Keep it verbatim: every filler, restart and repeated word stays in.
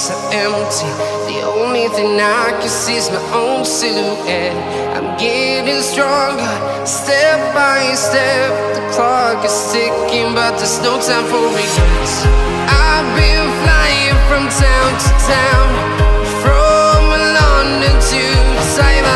so empty. The only thing I can see is my own silhouette. I'm getting stronger, step by step. The clock is ticking, but there's no time for regrets. I've been flying from town to town, from London to Taiwan.